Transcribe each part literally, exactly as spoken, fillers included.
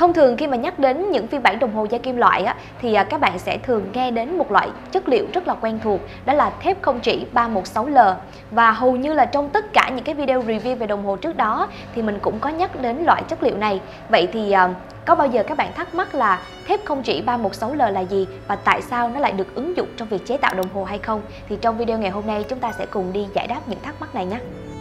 Thông thường khi mà nhắc đến những phiên bản đồng hồ da kim loại á, thì các bạn sẽ thường nghe đến một loại chất liệu rất là quen thuộc, đó là thép không chỉ ba một sáu L. Và hầu như là trong tất cả những cái video review về đồng hồ trước đó thì mình cũng có nhắc đến loại chất liệu này. Vậy thì có bao giờ các bạn thắc mắc là thép không chỉ ba một sáu L là gì và tại sao nó lại được ứng dụng trong việc chế tạo đồng hồ hay không? Thì trong video ngày hôm nay chúng ta sẽ cùng đi giải đáp những thắc mắc này nhé.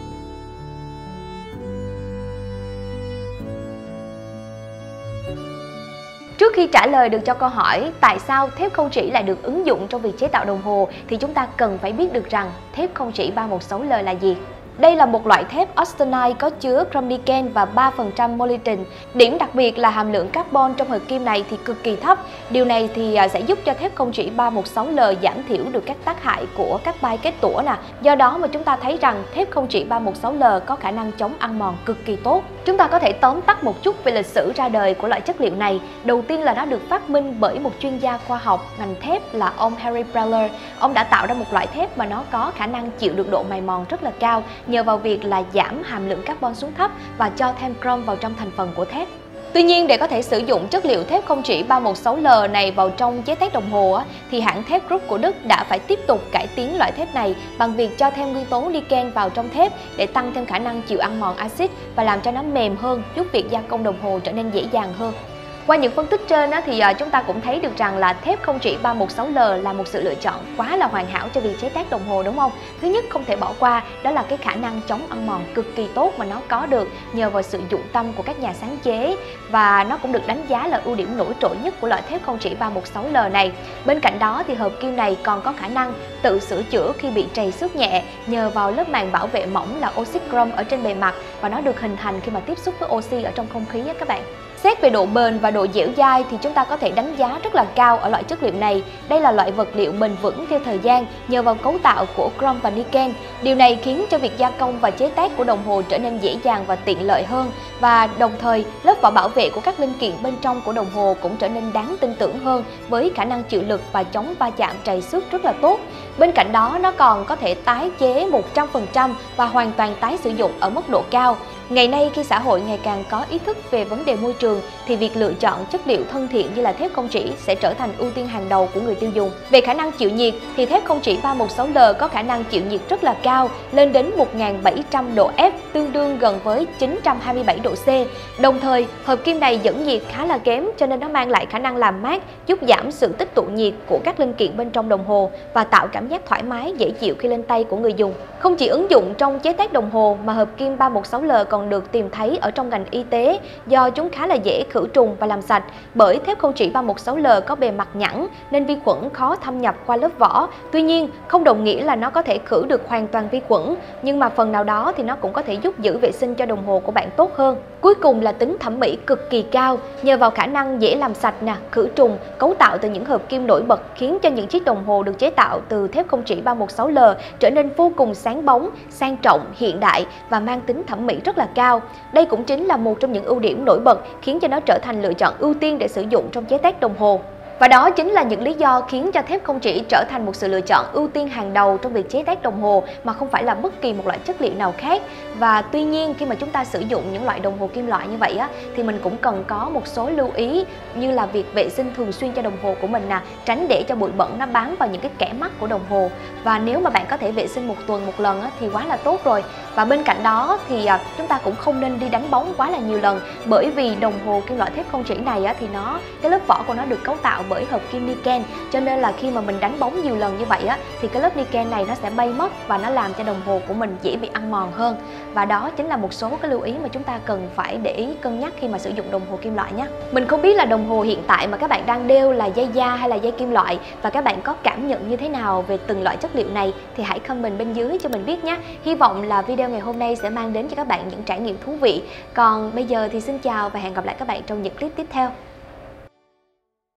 Trước khi trả lời được cho câu hỏi tại sao thép không chỉ lại được ứng dụng trong việc chế tạo đồng hồ thì chúng ta cần phải biết được rằng thép không chỉ ba một sáu L là gì. Đây là một loại thép austenite có chứa chrome niken và ba phần trăm molybdenum. Điểm đặc biệt là hàm lượng carbon trong hợp kim này thì cực kỳ thấp. Điều này thì sẽ giúp cho thép không chỉ ba một sáu L giảm thiểu được các tác hại của các carbon kết tủa nè. Do đó mà chúng ta thấy rằng thép không chỉ ba một sáu L có khả năng chống ăn mòn cực kỳ tốt. Chúng ta có thể tóm tắt một chút về lịch sử ra đời của loại chất liệu này. Đầu tiên là nó được phát minh bởi một chuyên gia khoa học ngành thép là ông Harry Preller. Ông đã tạo ra một loại thép mà nó có khả năng chịu được độ mài mòn rất là cao, nhờ vào việc là giảm hàm lượng carbon xuống thấp và cho thêm chrome vào trong thành phần của thép. Tuy nhiên, để có thể sử dụng chất liệu thép không chỉ ba một sáu L này vào trong chế tác đồng hồ thì hãng thép Krupp của Đức đã phải tiếp tục cải tiến loại thép này bằng việc cho thêm nguyên tố niken vào trong thép để tăng thêm khả năng chịu ăn mòn axit và làm cho nó mềm hơn, giúp việc gia công đồng hồ trở nên dễ dàng hơn. Qua những phân tích trên thì chúng ta cũng thấy được rằng là thép không chỉ ba một sáu L là một sự lựa chọn quá là hoàn hảo cho việc chế tác đồng hồ, đúng không? Thứ nhất không thể bỏ qua đó là cái khả năng chống ăn mòn cực kỳ tốt mà nó có được nhờ vào sự dụng tâm của các nhà sáng chế, và nó cũng được đánh giá là ưu điểm nổi trội nhất của loại thép không chỉ ba một sáu L này. Bên cạnh đó thì hợp kim này còn có khả năng tự sửa chữa khi bị trầy xước nhẹ nhờ vào lớp màng bảo vệ mỏng là oxit chrome ở trên bề mặt, và nó được hình thành khi mà tiếp xúc với oxy ở trong không khí á các bạn. Xét về độ bền và độ dẻo dai thì chúng ta có thể đánh giá rất là cao ở loại chất liệu này. Đây là loại vật liệu bền vững theo thời gian nhờ vào cấu tạo của chrome và niken. Điều này khiến cho việc gia công và chế tác của đồng hồ trở nên dễ dàng và tiện lợi hơn, và đồng thời lớp vỏ bảo vệ của các linh kiện bên trong của đồng hồ cũng trở nên đáng tin tưởng hơn với khả năng chịu lực và chống va chạm trầy xước rất là tốt. Bên cạnh đó nó còn có thể tái chế một trăm phần trăm và hoàn toàn tái sử dụng ở mức độ cao. Ngày nay khi xã hội ngày càng có ý thức về vấn đề môi trường thì việc lựa chọn chất liệu thân thiện như là thép không chỉ sẽ trở thành ưu tiên hàng đầu của người tiêu dùng. Về khả năng chịu nhiệt thì thép không chỉ ba một sáu L có khả năng chịu nhiệt rất là cao, lên đến một nghìn bảy trăm độ F, tương đương gần với chín trăm hai mươi bảy độ C. Đồng thời, hợp kim này dẫn nhiệt khá là kém cho nên nó mang lại khả năng làm mát, giúp giảm sự tích tụ nhiệt của các linh kiện bên trong đồng hồ và tạo cảm giác thoải mái dễ chịu khi lên tay của người dùng. Không chỉ ứng dụng trong chế tác đồng hồ mà hợp kim ba một sáu L còn được tìm thấy ở trong ngành y tế do chúng khá là dễ khử trùng và làm sạch. Bởi thép không chỉ ba một sáu L có bề mặt nhẵn nên vi khuẩn khó thâm nhập qua lớp vỏ. Tuy nhiên, không đồng nghĩa là nó có thể khử được hoàn toàn vi khuẩn, nhưng mà phần nào đó thì nó cũng có thể giúp giữ vệ sinh cho đồng hồ của bạn tốt hơn. Cuối cùng là tính thẩm mỹ cực kỳ cao, nhờ vào khả năng dễ làm sạch nè, khử trùng, cấu tạo từ những hợp kim nổi bật khiến cho những chiếc đồng hồ được chế tạo từ thép không chỉ ba một sáu L trở nên vô cùng sáng bóng, sang trọng, hiện đại và mang tính thẩm mỹ rất là cao. Đây cũng chính là một trong những ưu điểm nổi bật khiến cho nó trở thành lựa chọn ưu tiên để sử dụng trong chế tác đồng hồ. Và đó chính là những lý do khiến cho thép không chỉ trở thành một sự lựa chọn ưu tiên hàng đầu trong việc chế tác đồng hồ mà không phải là bất kỳ một loại chất liệu nào khác. Và tuy nhiên khi mà chúng ta sử dụng những loại đồng hồ kim loại như vậy á, thì mình cũng cần có một số lưu ý như là việc vệ sinh thường xuyên cho đồng hồ của mình nè, tránh để cho bụi bẩn nó bám vào những cái kẽ mắt của đồng hồ. Và nếu mà bạn có thể vệ sinh một tuần một lần á, thì quá là tốt rồi. Và bên cạnh đó thì chúng ta cũng không nên đi đánh bóng quá là nhiều lần, bởi vì đồng hồ kim loại thép không chỉ này á, thì nó cái lớp vỏ của nó được cấu tạo bởi hợp kim niken, cho nên là khi mà mình đánh bóng nhiều lần như vậy á thì cái lớp niken này nó sẽ bay mất và nó làm cho đồng hồ của mình dễ bị ăn mòn hơn. Và đó chính là một số cái lưu ý mà chúng ta cần phải để ý cân nhắc khi mà sử dụng đồng hồ kim loại nhé. Mình không biết là đồng hồ hiện tại mà các bạn đang đeo là dây da hay là dây kim loại, và các bạn có cảm nhận như thế nào về từng loại chất liệu này thì hãy comment bên dưới cho mình biết nhé. Hy vọng là video ngày hôm nay sẽ mang đến cho các bạn những trải nghiệm thú vị. Còn bây giờ thì xin chào và hẹn gặp lại các bạn trong những clip tiếp theo.